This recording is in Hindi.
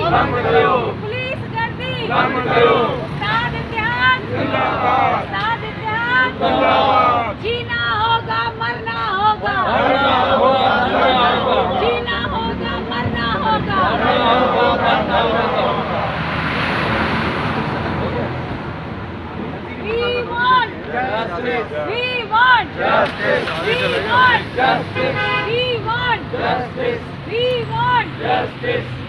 पुलिस गर्दी उस्ताद इम्तिहान जीना होगा मरना होगा जीना होगा मरना होगा We want justice. We want justice. We want justice. We want justice. We want justice.